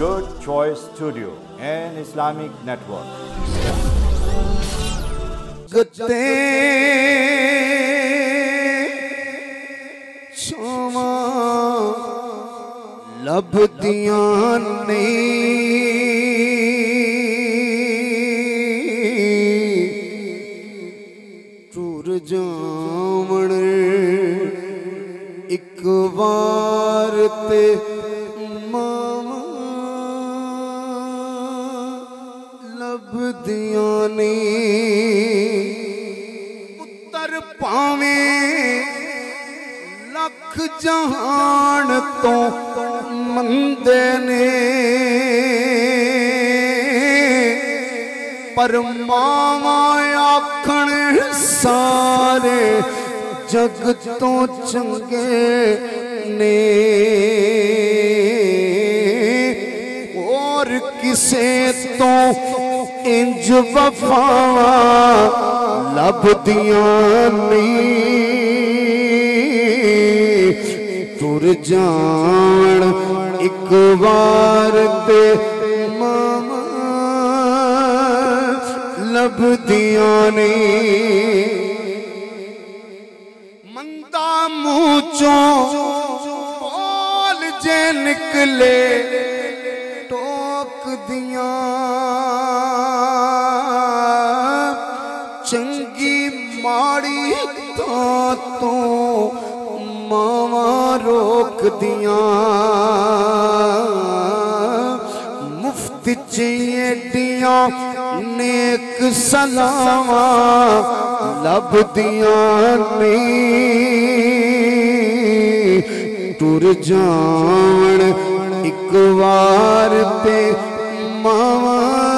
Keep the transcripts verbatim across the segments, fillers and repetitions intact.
Good Choice Studio and Islamic Network. गते छावा लभदियां नहीं टूर जावण एक बार ते मावा लभदियां नहीं पुत्र पावे लख जहान तो मंदे ने पर मावा आखण सारे जग तो चंगे ने और किसे तो इंज वफा लभदियां नहीं तुर जान एक बार ते मामा लभदियां नहीं मंदा मुँह चों बोल जे निकले टोक दियां चंगी माड़ी तो मावा रोक दियां मुफ्त चेटियां नेक सलावा लभदियां नहीं टुर जान एक बार ते मावा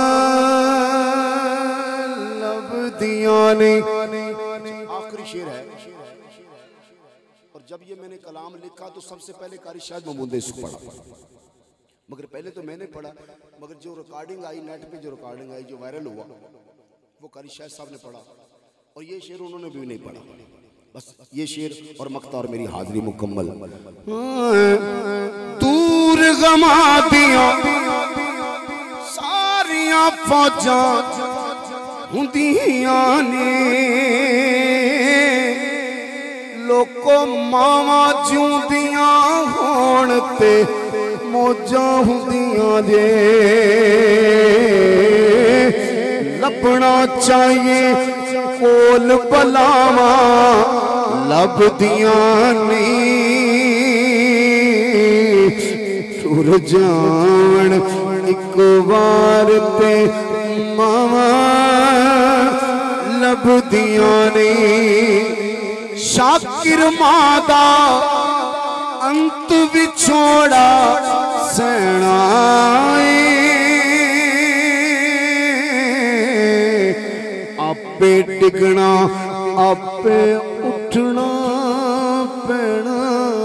लभदियां नहीं। आखिरी शेर है और जब ये मैंने कलाम लिखा तो सबसे पहले कारी शायद महमूद ने इसको पढ़ा, मगर पहले तो मैंने पढ़ा, मगर जो रिकॉर्डिंग आई नेट पे, जो रिकॉर्डिंग आई जो वायरल हुआ वो कारी शायद साहब ने पढ़ा और ये शेर उन्होंने भी नहीं पढ़ा। बस ये शेर और मक्ता और मेरी हाजिरी मुकम्मल। दूर गमा दिया सारियां फौजा हुंदियां ने लोको मावा जूंदियां होण ते मौजां हुंदियां जे लभना चाहिए कोल बलावा लभदियां नहीं टुर जान एक बार ते मावा लभदियां नहीं शाकिर मादा अंत विछोड़ा सैना आपे टिकना आपे उठना पैना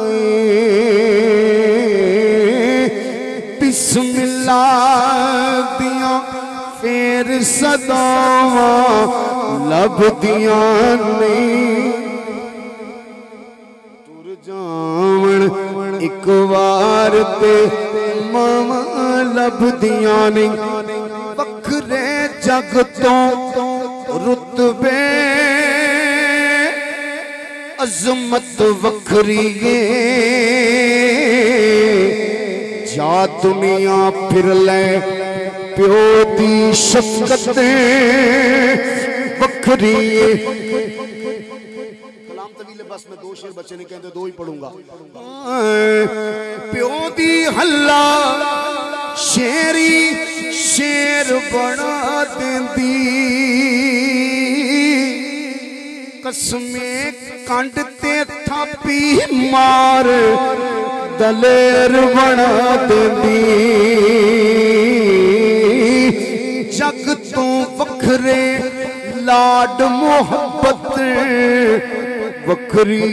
बिस्मिल्लाह दियां फेर सदावा लभदियां नहीं टुर जावण एक बार ते मावा लभदियां नहीं वखरे जग तो रुतबे अजमत वखरी जा दुनिया फिर ले प्यो दी शफकत वखरी। कलाम तवील बस में दो शेर बच्चे ने कहते दो ही पढ़ूंगा। प्यो दी हल्ला शेरी शेर बना देंदी कसमे कंड ते थापी मार दलेर बना देंदी जग तो वखरे लाड मोहब्बत वखरी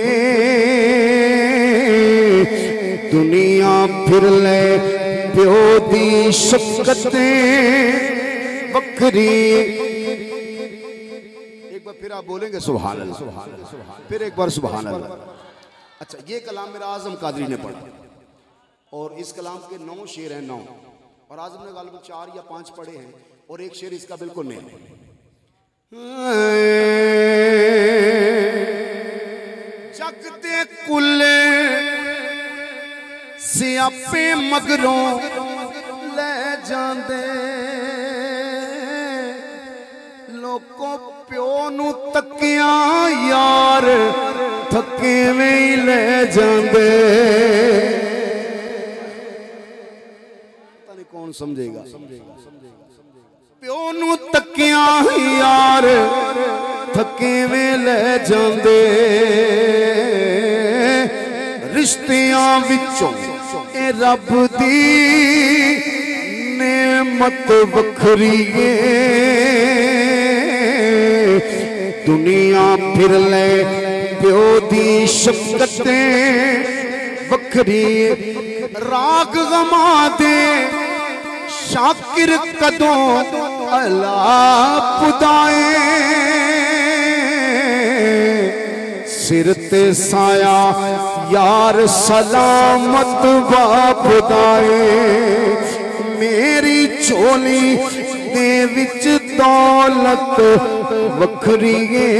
दुनिया फिर ले प्यो दी शफकत वखरी। एक बार फिर आप बोलेंगे सुभान अल्लाह, फिर एक बार सुभान अल्लाह। अच्छा, ये कलाम मेरा आजम कादरी ने पढ़ा और इस कलाम के नौ शेर हैं, नौ, और आज हमने गालिबन चार या पांच पढ़े हैं और एक शेर इसका बिल्कुल नया। जगते कुले सियापे मगरों ले जांदे, लोगों प्यो नू तकिया यार थके में ही ले जांदे। पता नहीं कौन समझेगा, प्यो नू तकिया यार थके में ले जांदे, रिश्तियां विचों ए रब दी नेमत वखरी है, दुनिया फिर ले प्यो दी शफकतें वखरी, राग गमा दे शाकिर कदों अला पुदाए, सिर ते साया यार सलामत बाप दाए, मेरी चोली दे विच दौलत वखरी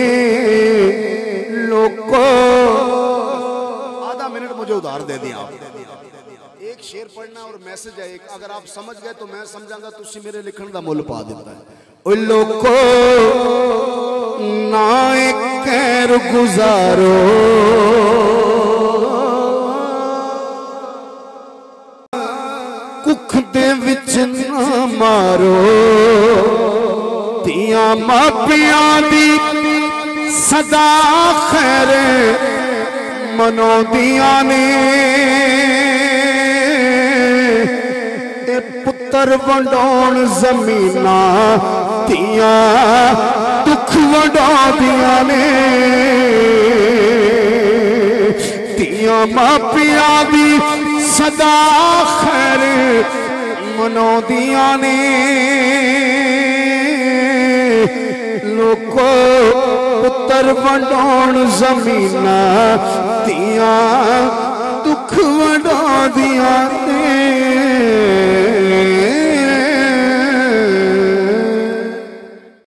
लोको। आधा मिनट मुझे उधार दे दिया, एक शेर पढ़ना और मैसेज है एक, अगर आप समझ गए तो मैं समझांगा, तुसी मेरे लिखण दा मुल पा देता है। ओ लोको ना एक खैर गुजारो, कुख दे विच ना मारो, तिया मापिया दी सदा खैर मनोदिया ने, पुत्र वंडोण जमीना तिया दुख वंडा दिया ने, तिया मापिया दी सदा खैर मनोदिया ने, लोको पुत्र वंडोण जमीना तिया दुख वंडा दिया ने।